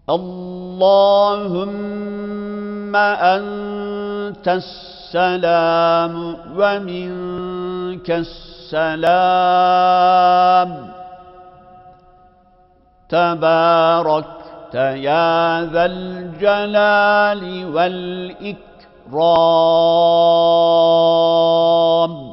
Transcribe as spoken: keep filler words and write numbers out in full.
اللهم أنت السلام ومنك السلام تباركت يا ذا الجلال والإكرام.